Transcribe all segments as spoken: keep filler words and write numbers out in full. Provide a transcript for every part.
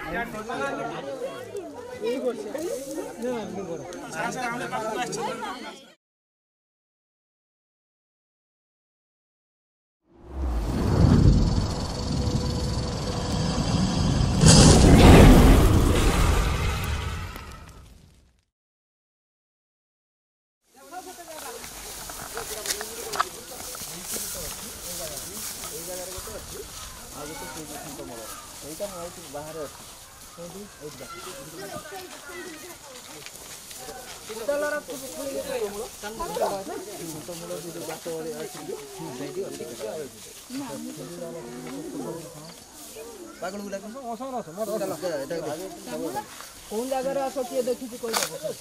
कौन जगह आस किए देखी कोई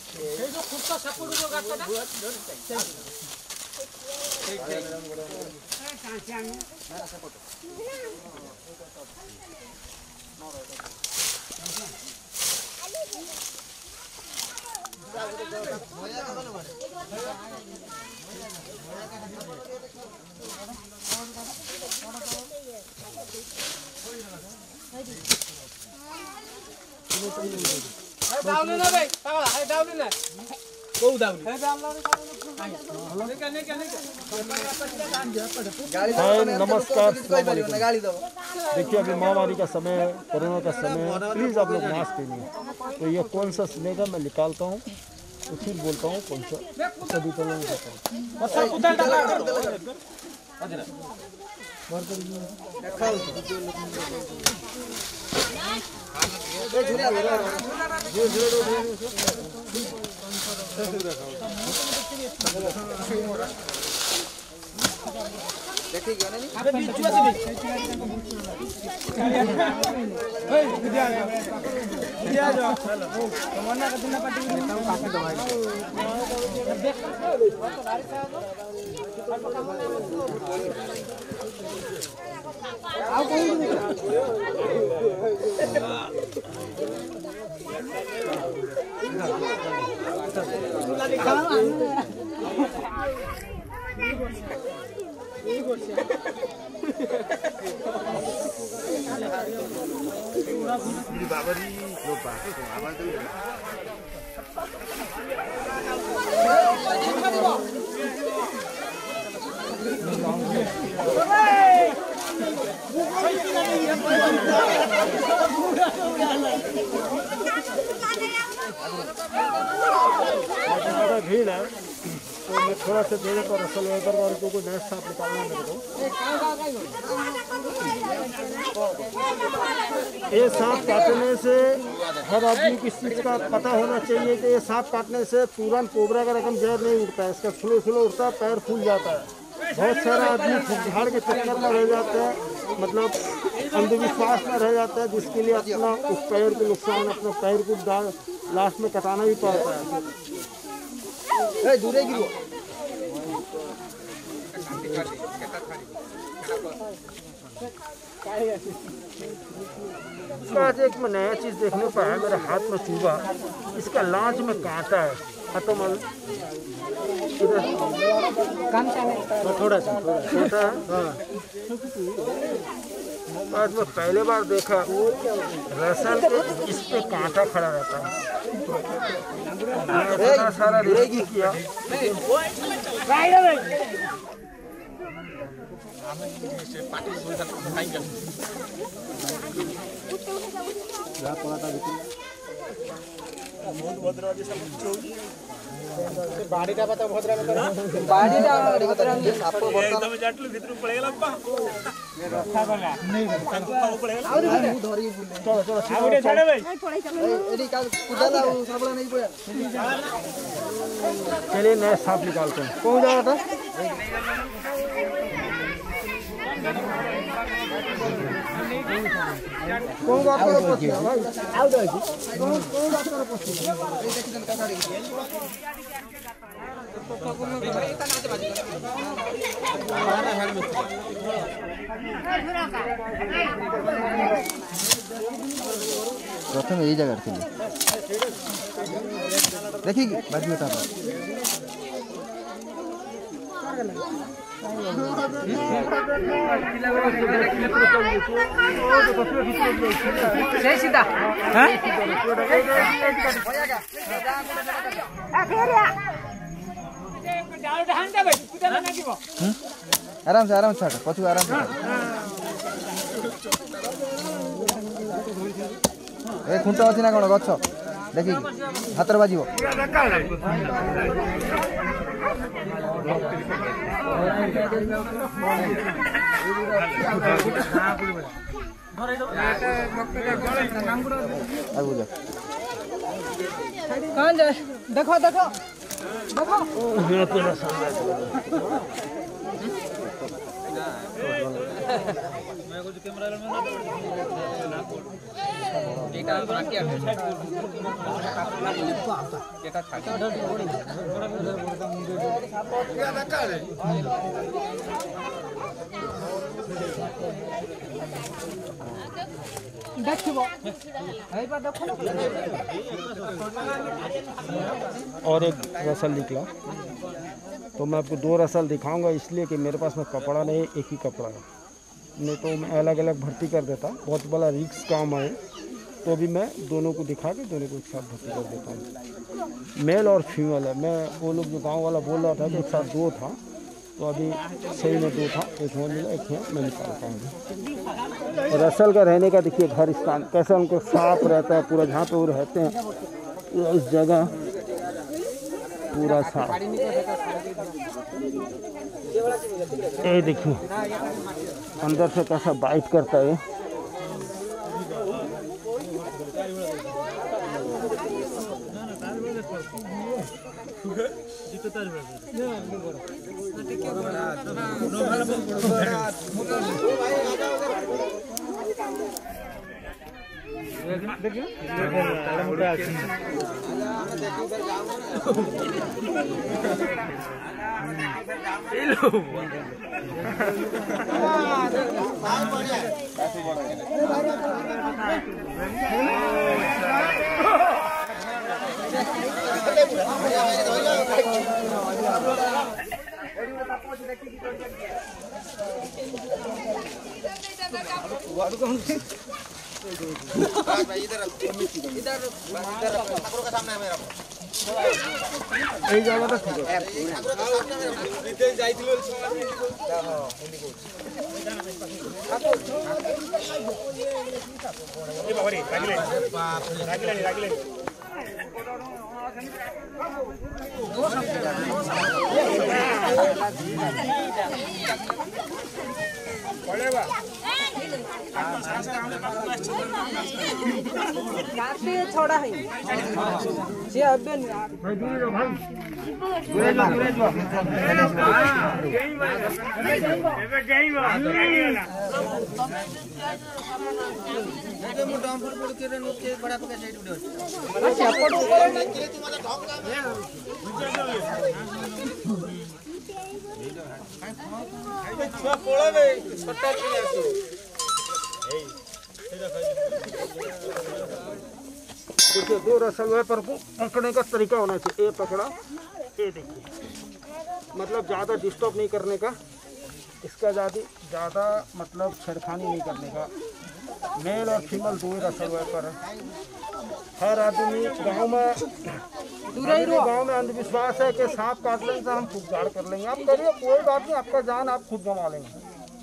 डाउन ना भाई पागला है डाउन ना को डाउन है नमस्कार। देखिए अभी महामारी का समय है, कोरोना का समय है, प्लीज़ आप लोग मास्क पहनिए। तो ये कौन सा स्नेक है मैं निकालता हूँ तो फिर बोलता हूँ कौन सा सभी तो नहीं कहता देखिए ना बाबरी लोग बाकी को आवाज दे भीड़ है तो मैं थोड़ा सा देर पर असल वेदर वाले को कोई नया साफ निकालना है मेरे को। ये सांप काटने से हर आदमी की इस चीज़ का पता होना चाहिए कि ये सांप काटने से तुरंत कोबरा का रकम जहर नहीं उठता है, इसका स्लो स्लो उठता है, पैर फूल जाता है। बहुत सारा आदमी झाड़ के चक्कर में रह जाते हैं, मतलब अंधविश्वास में रह जाता है, जिसके लिए अपना उस पैर को नुकसान अपने पैर को लास्ट में कटाना भी पड़ता है। दूरे गिरो आज एक मैं नया चीज़ देखने को आया, मेरे हाथ में चूहा, इसका लांच में कांटा है। तो मन थोड़ा सा छोटा है। आज मैं पहले बार देखा रसल के इस पे कांटा खड़ा रहता है। इतना सारा रेगी किया बाड़ीटा बता भद्रा में बाड़ीटा भद्रा में साप एकदम जाटलू भीतर पड़ेला बा रखा गला नहीं रखा पड़ेला और धरी बोले चलो चलो आगे छाड़े भाई एडी का कुदाला साबला नहीं पड़ा। चलिए नया सांप निकालते हैं। कौन जा रहा था? कौन बात कर रहा है भाई? आओ दो जी। कौन कौन बात कर रहा है? ये देखिए जनता सारी प्रथम यही जगह थी देखिए बाद में सीधा आराम से आराम से पछु आराम से ए खुंट अच्छी ना कौन गछ देखी हाथ बाज देखो देखो और एक रसल निकला तो मैं आपको दो रसल दिखाऊंगा इसलिए कि मेरे पास में कपड़ा नहीं, एक ही कपड़ा है, नहीं तो मैं अलग अलग भर्ती कर देता, बहुत बड़ा रिस्क काम है। तो भी मैं दोनों को दिखा के दोनों को एक साथ भर्ती कर देता हूँ। मेल और फीमेल है। मैं वो लोग जो गांव वाला बोल रहा था कि एक साथ दो था, तो अभी सही में दो था, एक यहाँ मिला, एक यहाँ मैं निकाल पाऊँगा। रसल का रहने का देखिए घर स्थान कैसा उनको साफ रहता है पूरा, जहाँ पे वो रहते हैं इस जगह पूरा साफ। ये देखिए अंदर से कैसा बाइट करता है। छोड़ा है जे अबे देखिए दो रसल है पर पकड़ने का तरीका होना चाहिए। ये पकड़ा, ये देखिए, मतलब ज़्यादा डिस्टर्ब नहीं करने का, इसका ज़्यादा ज़्यादा मतलब छेड़खानी नहीं करने का। मेल और फीमेल दो ही रसल है पर हर आदमी गांव में गांव में अंधविश्वास है कि सांप काट लेंगे तो हम फुकझाड़ कर लेंगे। आप करिए, कोई बात नहीं, आपका जान आप खुद गंवा लेंगे।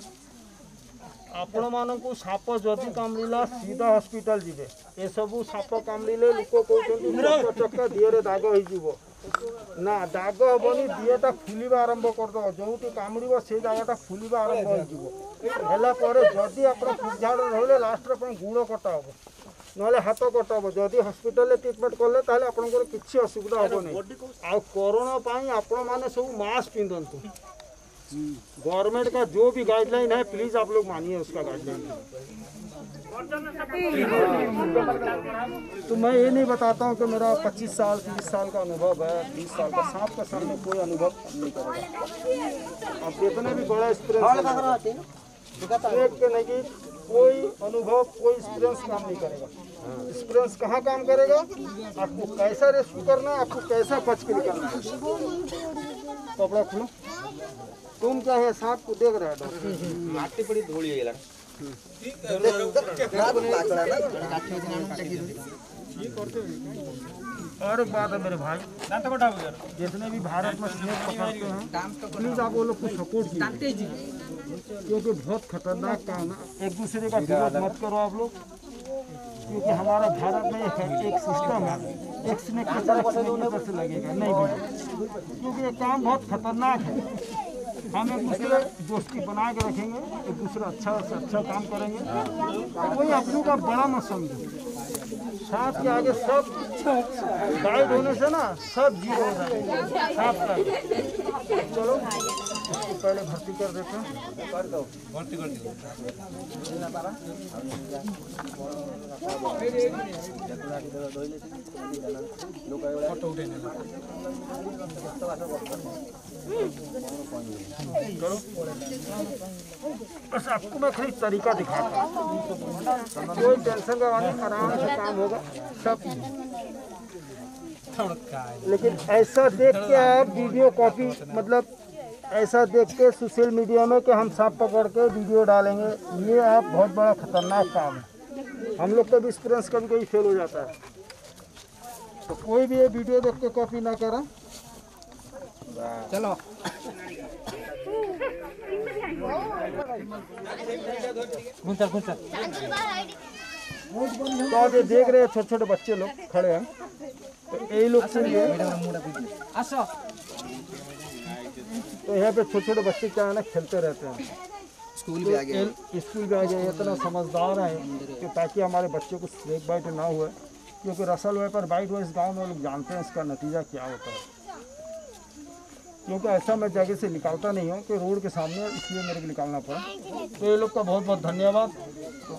आपण मानक साप जदि कामड़िला सीधा हॉस्पिटल जीवे। ये सब साप कामड़िले लोक कहते चक्का दिहरे दाग हो ना, दाग हेनी, दिहटा फुलवा आरंभ करदे, जो कामड़ से जगटा फुलवा आरंभ होगापर जदि आप फुकझाड़ रही लास्ट गुड़ कटा हम ना हाथ कटा हम। जदि हॉस्पिटल ट्रिटमेंट कले आपंकर किसी असुविधा हम नहीं। आ कोरोना आपण मैंने सब मास्क पिंधतु। गवर्नमेंट का जो भी गाइडलाइन है प्लीज आप लोग मानिए उसका गाइडलाइन। तो मैं ये नहीं बताता हूँ कि मेरा पच्चीस साल तीस साल का अनुभव है, बीस साल का। सांप का सामने कोई अनुभव नहीं करेगा। आप जितने भी बड़ा एक्सपीरियंस के नहीं, कोई अनुभव कोई एक्सपीरियंस काम नहीं करेगा। एक्सपीरियंस कहाँ काम करेगा? आपको कैसा रेस्क्यू करना है, आपको कैसा बच के निकलना है। कपड़ा खुलो। तुम क्या है सांप को देख रहे हो? ମାଟି ପଡି ଧୋଳି ହେଇଗଲା और एक बात है मेरे भाई, जितने भी भारत में स्नेक पकड़ते हैं प्लीज आप वो लोग को सपोर्ट कीजिए, क्योंकि बहुत खतरनाक काम है। एक दूसरे का विरोध मत करो आप लोग, क्योंकि हमारा भारत में एक, एक सिस्टम है, एक स्नेक के साथ स्नेक से लगेगा नहीं भी, क्योंकि ये काम बहुत खतरनाक है। हम एक दूसरे दोस्ती बना के रखेंगे, एक दूसरा अच्छा से अच्छा काम करेंगे, कोई अपनों का बड़ा मत समझो। सांप के आगे सब गाइड होने से ना सब जीरो हो जाएगा सांप का। चलो इसको पहले भर्ती कर देते हैं। ଭର୍ତ୍ତି କରିଦିଅ ଫଟୋ ଉଠେଇ ନେଲା करो बस आपको मैं खाली तरीका दिखाता हूँ, कोई टेंशन का नहीं, आराम से काम होगा सब। लेकिन ऐसा देख के आप वीडियो कॉपी मतलब ऐसा देख के सोशल मीडिया में कि हम सांप पकड़ के वीडियो डालेंगे, ये आप बहुत बड़ा खतरनाक काम है। हम लोग का भी एक्सपीरियंस कभी कभी फेल हो जाता है, तो कोई भी ये वीडियो देख के कॉपी ना करें। चलो तो आप ये देख रहे हैं छोटे छोटे बच्चे लोग खड़े हैं, तो यही लोग सुन लिए। तो यहाँ पे छोटे छोटे बच्चे क्या है ना खेलते रहते हैं, स्कूल भी आ गया, स्कूल भी आ गए, इतना समझदार है कि ताकि हमारे बच्चों को स्नेक बाइट ना हुए, क्योंकि रसल वेपर बाइट हुआ इस गाँव में लोग जानते हैं इसका नतीजा क्या होता है। क्योंकि ऐसा मैं जगह से निकालता नहीं हूँ कि रोड के सामने, इसलिए मेरे को निकालना पड़ा। तो ये लोग का बहुत बहुत धन्यवाद। तो,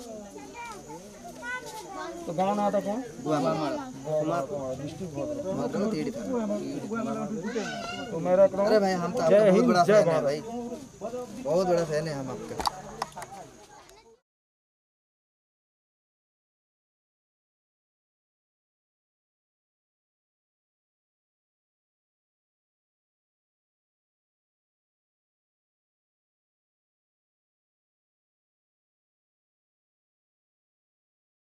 तो गाँव ना आता कौन डिस्ट्रिक्ट। तो मेरा अरे भाई हम तो आपका बहुत बड़ा फैन है भाई, बहुत बड़ा फैन है हम आपका।